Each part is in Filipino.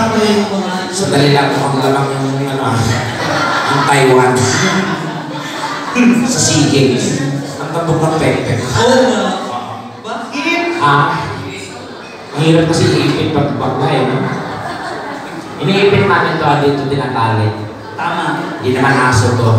Nakakaya yung mga... Sandali lang kung ang lamang yung yung Taiwan. Sa SEA Games. Ang tabog ng pepe. Oo nga. Bakit? Mahirap kasi iipin pag-bagla eh, no? Iniipin namin ito dito tinatali. Tama. Hindi naman aso to.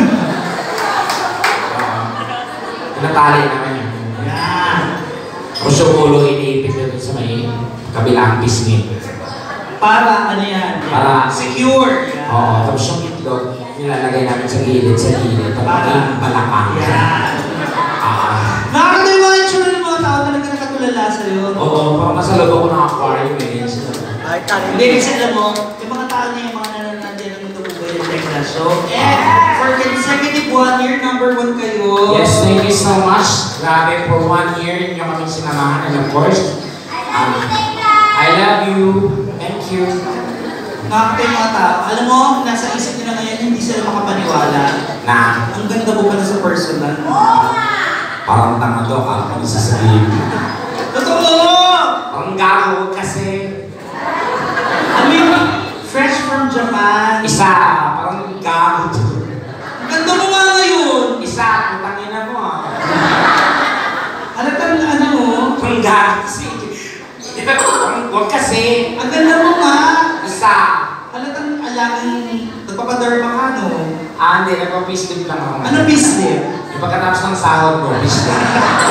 Tinatali naman yun. Yan. Tapos yung ulo iniipin dito sa may kabilang pisngi. Para ano yan? Para secure. Oo, tapos yung itlog, nilalagay namin sa gilid. Para palakang. Yan. Nakakatawa yung mga itsura ng mga tao talaga nakatulala sa'yo. Oo, parang nasa loob ako ng aquarium eh. Hindi, kasi alam mo, yung mga tao niya, yung mga nanonood yan ng Tumuboy and Tekla Show. And for consecutive 1 year, #1 kayo. Yes, thank you so much. Grabe, for 1 year, yung kami sinamahan. And of course, I love you. Thank you. Nakakatawa yung mga tao. Alam mo, nasa isip nila ngayon, hindi sila makapaniwala. Na, ang ganda mo pala sa personal. parang tanga to, akala ko sasabihin. Totoo! Ang gago kasi. I mean, fresh from Japan. Isa, parang gago to. Ganda mo nga ngayon. Isa, putangin na mo Halatang ano mo? Ang gago kasi. Huwag kasi. Ang ganda mo nga. Isa. Halatang alagang nagpapaderma ka, no? Hindi, nagpa-pislim lang ako. Ano pislim? Yung pagkatapos ng sahod mo, pislim.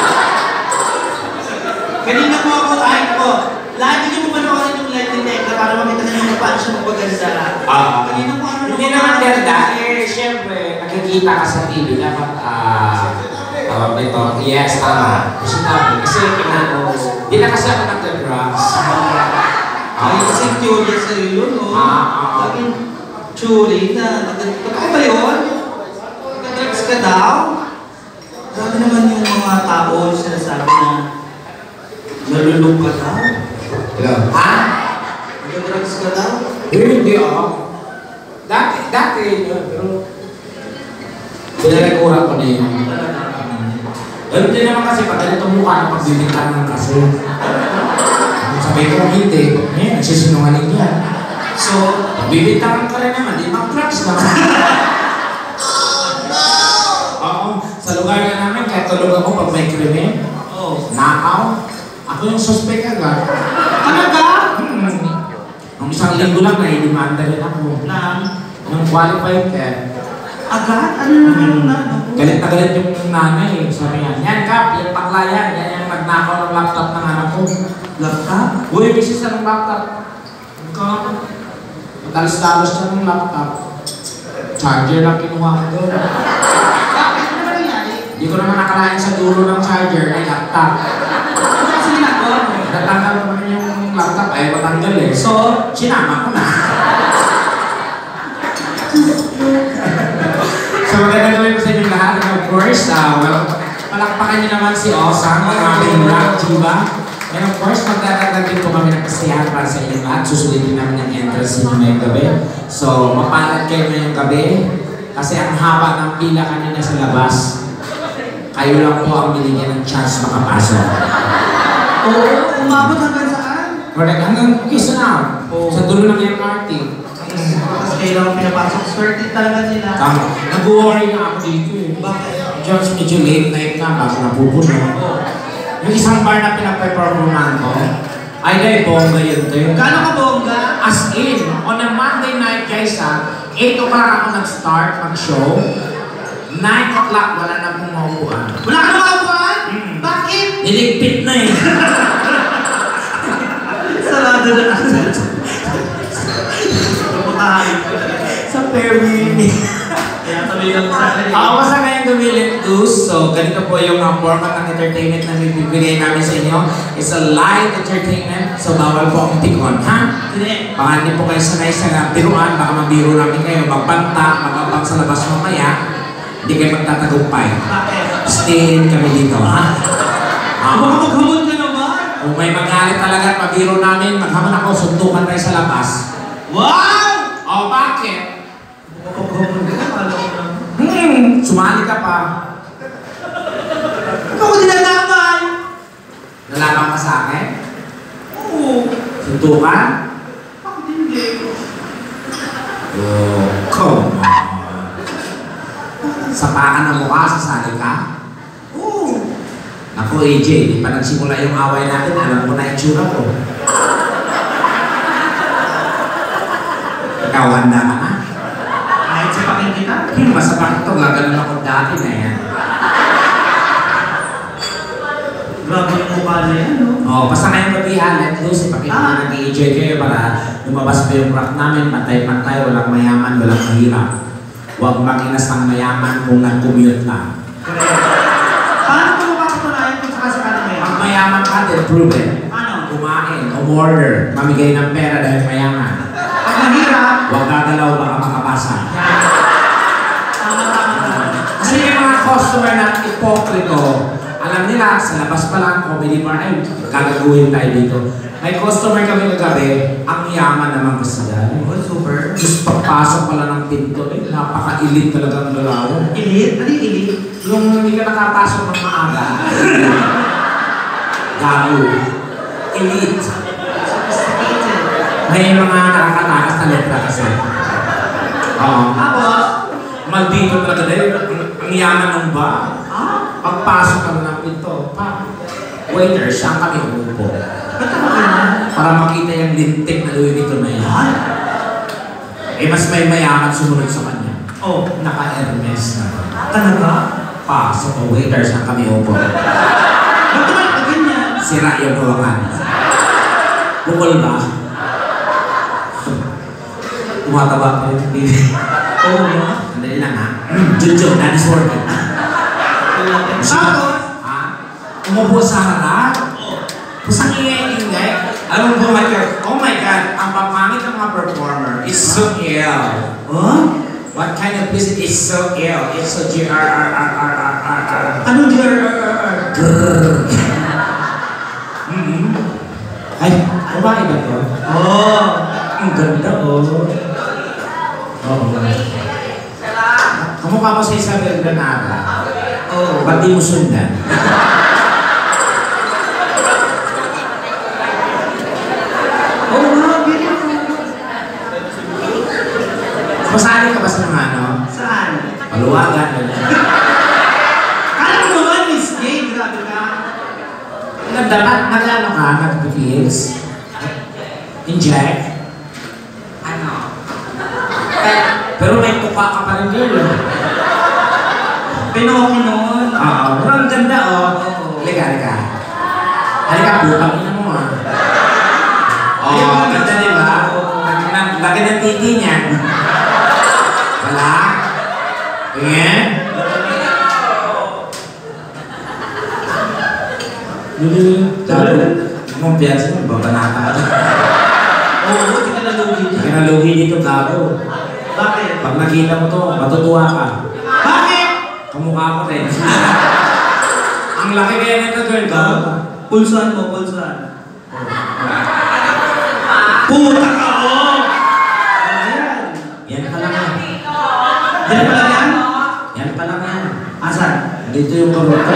Kanina po ako, lagi niyo mo panoorin yung live ni Tekla para makita niyo kung paano siya magpaganda. Kanina po ano Hindi naman ganda. Siyempre, nakikita ka sa TV, dapat, tawag nito, yes, tama. Kasi, hindi na kasi ako nag-drugs. Ay, kasi curious sa'yo yun, no? Laging churi na. Totoo ba yun? Nag-drugs ka daw? Grabe naman yung mga tao sinasabi na nalulog ka daw. Nag-drugs ka daw? Hindi ako. Dati yun, pero pinalagura ko na yun. Ganun din naman kasi pag ganito mukha na pagbibintan ng kasi. Sabi ko hindi, nagsisinungaling yan. So, pagbibintan ka rin naman, di mag-drugs na. Oo, sa lugar na namin, kahit tulog ako pag may krimen, nakaw, ako yung suspect agad. Talaga? Nung isang linggo lang, nai-demanda rin ako. Nung qualified care. Agad? Ano naman? Galit na galit yung nanay. Sabi niya, yan Kap, yung pakla yan. Yan yung nagnakaw ng laptop ng anak ko. Laptop? Uy, bisis na ng laptop. Matalas-talos siya ng laptop. Charger lang kinuha ko doon. Bakit? Ano nangyari? Hindi ko naman nakalain sa dulo ng charger ay laptop. Ano kasi ginagawa mo? Natanggal ko naman yung laptop ay matanggal eh. So, sinama ko na. So, maganda gawin ko sa inyo lahat. And of course, palakpakan niyo naman si Osang, ang aming rock, diba? And of course, magdadagdag din po kami ng kasiyahan para sa inyo lahat. Susulitin namin ang entrance ninyo ngayong gabi. So, mapalad kayo ngayong gabi. Kasi ang haba ng pila kanina sa labas. Kayo lang po ang binigyan ng chance makapasok. Oo, umabot hanggang saan? Correct, hanggang kisa na. Sa dulo ng MRT. Tapos kailangan pinapasok. Swerte talaga sila. Tama. Nag-worry na ako dito eh. Bakit? Medyo late night na bago napupuno. Yung isang bar na pinag-performan ko, ay dahil bongga yun to. Gano'n ka bongga? As in, on a Monday night guys 8 o'clock ako nag-start mag-show. 9 o'clock wala na akong maupuan. Wala ka na makabuan? Bakit? Niligpit na eh. Sarado na. Sa Perry. Kaya sabi lang sa akin. Ako sa ngayon dumilit dus. So, ganito po yung format ng entertainment na bibigay namin sa inyo. It's a live entertainment. So, bawal po ang tikon, ha? Hindi. Baka hindi po kayo sanay sa biruan. Baka mabiro namin kayo. Magbanta, magabang sa labas mamaya. Hindi kayo magtatagumpay. Bakit? Stay kami dito, ha? Maghamon ka naman? Kung may magalit talaga at mabiro namin, maghamon ako, suntukan tayo sa labas. Wow! O, bakit? Maghamon ka naman? Sumali ka pa. Ikaw ko dinalaman! Nalaman ka sa akin? Oo. Suntukan? Bakit hindi? Oh, come on. Sapakan na mukha, sasali ka? Oo. Ako, AJ, di pa nagsimula yung away natin, alam mo na yung tsura ko. Ikaw, handa ka na? Kahit sapakin kita? Masapak ito, gaganon ako dati na yan. Grabe yung mukha na yan, no? Oh, basta ngayong gabi halat, Lucy, pakita na nag-i-enjoy kayo para lumabas pa yung rock namin, pantay-pantay, walang mayaman, walang mahirap. Huwag makinas ng mayaman kung nag-commute lang. Paano mo makapatunayan kung sakasakali mayaman? Pag mayaman ka, then prove it. Ano? Kumain, umorder, mamigay ng pera dahil mayaman. Pag mahirap, Huwag gagalaw, baka makabasa. tama. Kasi yung mga customer na ipokrito, alam nila, sa labas pa lang, comedy bar, ay, gagaguhin tayo dito. May customer kami kagabi, ang yaman naman kasi yan. Oh, super. Tapos pagpasok pala ng pinto, eh, napaka-elite talaga ng lalawo. Elite? Ano yung elite? Yung hindi ka nakapasok ng maaga. Gago. Elite. Sophisticated. May mga nakakatakas na letra kasi. Oo. Tapos? Maldito talaga dahil ang yaman ng ba? Pagpasok ka ng pinto, waiter, saan kami umupo? Ba't ako ganyan? Para makita yung lintik na Louis Vuitton na yan. Eh, mas may mayaman sumunod sa kanya. Oh. Naka-Hermes na. Talaga? Pasok ko, waiter, saan kami umupo? Ba't naman ako ganyan? Sira yung ruangan. Bukol ba? Tumataba pa yung TV. Oo, no? Andali lang ha. Junjun, that is working. Tapos? Ha? Umupo sa harap? Pusang ingay-ingay. Alam mo ba, oh my God, ang papangit ng mga performer is so ill. Huh? What kind of music is so ill? It's so G-R-R-R-R-R-R. Anong G-R-R-R-R? Grrrr. Ay, babae ba to? Oh. Ang ganda, oh. Oo. Kamukha mo sa Isabel Granada. Oh. Ba't di mo sundan? Oh, wow, beautiful. Masali ka ba sa mga ano? Saan? Paluwagan. Kala mo naman, Miss Gay, grabe ka. Dapat nag-ano ka, nag-pills? Inject? Ano? Pero may tuka ka pa rin, girl. Pinoki noon. Oo, pero ang ganda, oh. Halika, halika. Halika, putang ina mo, ah. Oo, ganda, di ba? Laki ng titi niya. Wala? Tingin? Sabi, mong piyansin mo, babanata ka dyan. Oo, hindi ka nalugi Hindi dyan. ka nalugi dito, gago. Bakit? Pag nakita mo to, matutuwa ka. Bakit? Kamukha ko rin. Ang laki kaya nito, girl. Gago. Pulsuan mo, pulsuan. Puta ka, oh! Ayan. Yan pa lang yan. Yan pala yan? Yan pa lang yan. Asan? Dito yung karoto.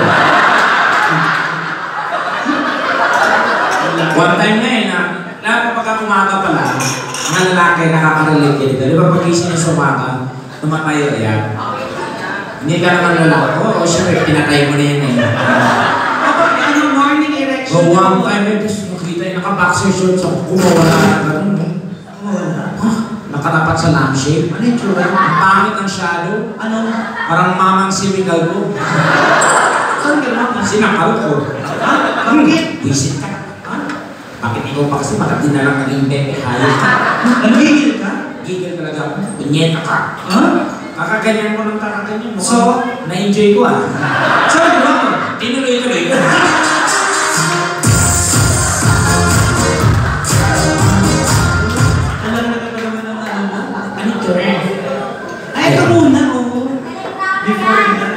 One time nga eh, na kapag umaga pala, mga lalaki nakaka-relate yan. Di ba pag gising niya sa umaga, tumatayo yan. Hindi ka naman lalaki. Oo, sure, pinatay mo na yan eh. Kapag ano, morning erection. So one time eh, tapos makita yung naka-boxer shorts ako, kumawala na ganun. Wala. Nakatapat sa lampshade. Ano yung tsura? Ang pangit ng shadow. Ano? Parang mamang simigal ko. Saan ka naman? Sinakal ko. Ha? Bakit? Wisit ka. Ha? Bakit ikaw pa kasi bakit di na lang naging bebe hayop ka? Nagigil ka? Gigil talaga ako. Punyeta ka. Ha? Kakaganyan ko ng kakaganyan. So? Na-enjoy ko ah. Saan ka naman? Tinuloy-tuloy ko. Alam na ka naman ang ano mo? Ano ito eh? Ay, ito muna, oo. Before that.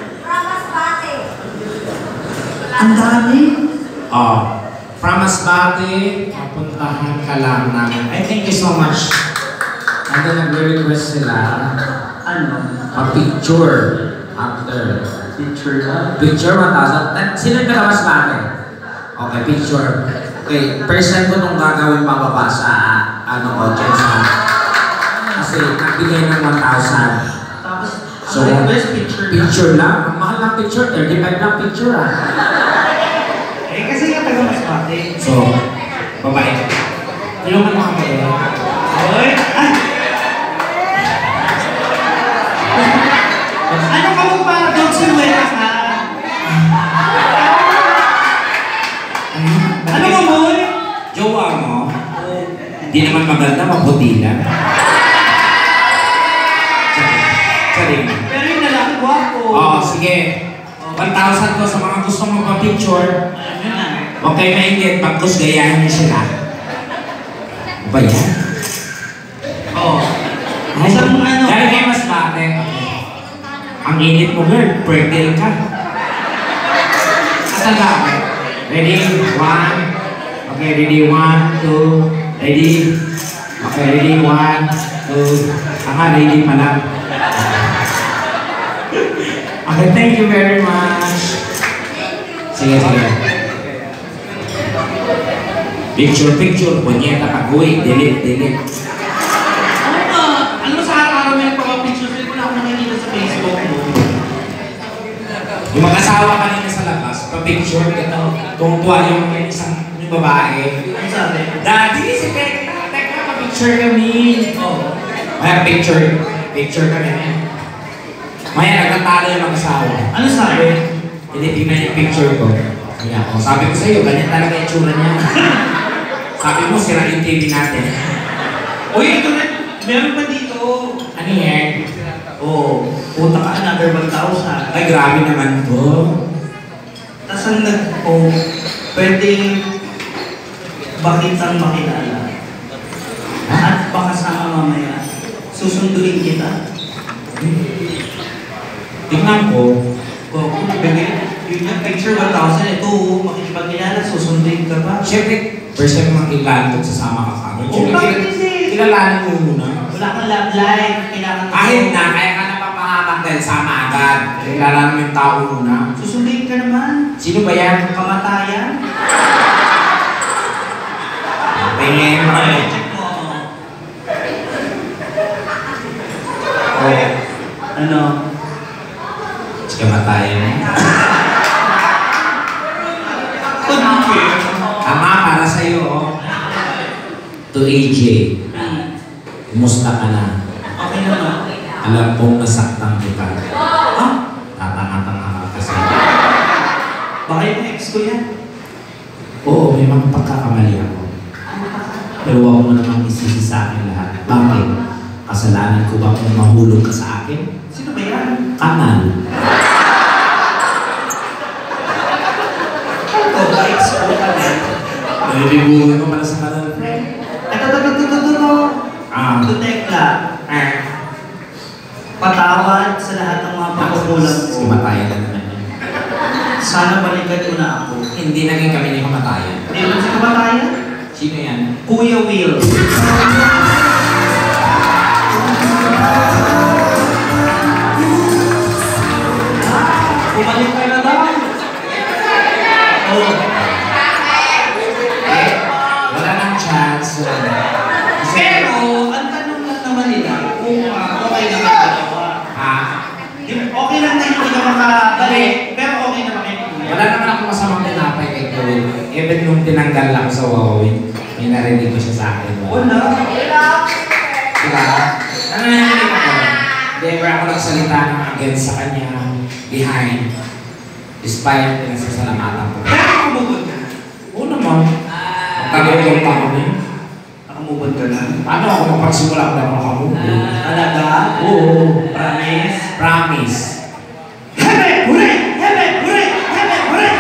Ang dami. Oh. From Masbate, papuntahan ka lang namin. I thank you so much. And then nag-request sila Ano? a-picture after. Picture ka? Picture 1,000. Sino yung taga Masbate? Okay, picture. Okay, first time ko nung gagawin pababa sa ano, audience ha. Kasi nagbigay ng 1,000. Tapos, So, request picture lang. Picture lang? Ang mahal ng picture, 35 lang picture ah. Eh, kasi nga taga Masbate. So, babae. Tulungan mo kami. Oy! Ay! Ano ka mo para doon si Wela ka? Ano mo mo? Jowa mo? Hindi naman maganda, maputi lang. Sorry. Pero yung lalaki guwapo. Oo, sige. 1,000 ko sa mga gusto magpa-picture. Ano na? Huwag kayo maingit, pagkus gayahin niyo sila. Ano ba yan? Oo. Ay, Isang ano? Dahil kayo mas bate. Ang init mo girl, fertile ka. Asan ba? Ready? 1. Okay, ready? 1, 2. Ready? Okay, ready? 1, 2. Ready pa lang. Okay, thank you very much. Sige, sige. Picture, punyeta ka, delete. Ano ba? Ano sa araw-araw may pagpapicture? Hindi ko na ako nakikita sa Facebook mo. Yung mag-asawa kanina sa labas, pa-picture, tungtuwa yung isang babae. Ano sabi? Daddy, si Tekla, pa-picture kami. Oo. Maya, picture kami. Maya, nagtatalo yung mag-asawa. Ano sabi? Hindi, tingnan yung picture ko. Kaya ako, sabi ko sa'yo, ganyan talaga yung tsura niya. Sabi mo, sira yung TV natin. Uy, ito na. Meron pa dito. Ano yan? Oo. Puta ka, another 1,000. Ay, grabe naman to. Tapos ang pwede bakitang makilala. At baka sama mamaya, susunduin kita. Tingnan ko. Kung yun yung picture 1,000, ito, makikipagkilala, susunduin ka ba? Siyempre, first time makilala at sasama ka sa akin. Oo, bakit hindi? Kilalanin mo muna. Wala kang love life, kailangan Kahit na, kaya ka napapahamak dahil sama agad. Kilalanin mo yung tao muna. susunduin ka naman. Sino ba yan? Kamatayan. Tingin mo. Check mo. Oh. Ano? Sige, matayin mo. Ama, para sa'yo, oh. To AJ. Kumusta ka na? Okay naman. Alam kong nasaktan kita. Ha? Tatanga-tanga ka kasi. Baka yung ex ko yan. Oo, may mga pagkakamali ako. Pero huwag mo namang isisi sa akin lahat. Bakit? Kasalanan ko ba kung mahulog ka sa akin? Sino ba yan? Kanal. Ito, ex ko ka yan. Nalilibugan ko pala sa kanal, friend. Ito. Ito, Tekla. Patawad sa lahat ng mga pagkukulang ko. Sige, matayan na naman yan. Sana balikan mo na ako. Hindi naging kami ni kamatayan. Hindi naman si kamatayan? Sino yan? Kuya Will. Bumalik ka na daw. Oh. Wala nang chance. Pero, ang tanong lang naman nila, kung okay na kayo dalawa. Okay lang na hindi ka makabalik, pero okay na kayo. Wala naman ako masamang tinapay kay Gawin. Even nung tinanggal lang sa Huawei, may narinig ko siya sa akin. Wala. Diba? Ano narinig ako? Never ako nagsalita ng against sa kanya behind. Despite pinagsasalamatan ko. Pero nakamubod ka na. Oo naman. Magkagawin pa ako na yun. Nakamubod ka na. Paano ako mapagsimula ko na makamove? Talaga? Oo. Promise? Promise. Hebe! Hooray! Hebe! Hooray! Hebe! Hooray!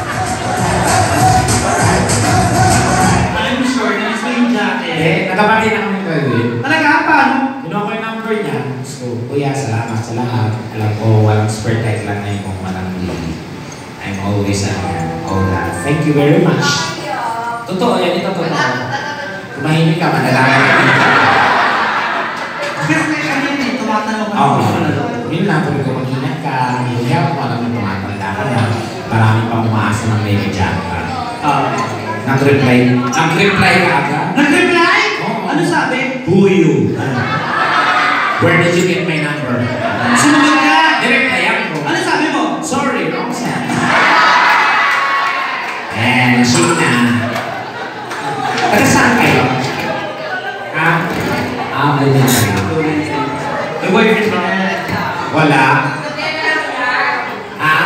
I'm sure na gusto yung jacket. Nagkapatid na kami gagawin. Talaga? Paano? Kinuha ko yung number niya. So, kuya, salamat sa lahat. Alam ko, walang spare type lang na yung walang lady. I'm always all that. Thank you very much. Totoo, yan ito totoo. Tumahimik ka, madalaman ka. Kasi kanina eh, tumatanong ka Oo. na daw. Yun lang, kung mag-ingat ka, hiyaw ko alam mo tumatanda ka na. Marami pang umaasa ng baby dyan ka. Nag-reply ka agad. Nag-reply? Oo. Ano Who you? Where did you get my number? Sumagot ka! Direct na yan ko. Ano sabi mo? Sorry, wrong set. Eh, shit na. Taga saan kayo? Ha? May na kayo. May boyfriend ka na. Wala. Ha?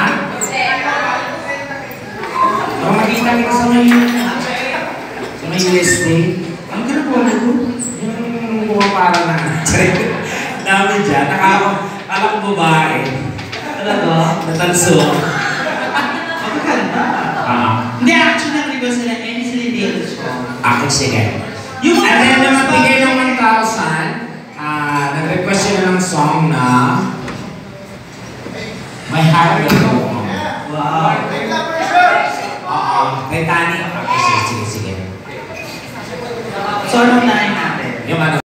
Baka makita kita sa may USD. Ang ginagawa ko? Yung pumapara na. Dami dyan. Alam ko babae. Talaga? Natanso. Magkakanta. Hindi, actually, nag-request sila any Celine Dion song. Ako, sige. Yung mga And then, na magbigay ng 1,000, nag-request sila ng song na My Heart Will Go On. Wow. Oo, Titanic. Okay, sige. So, anong line?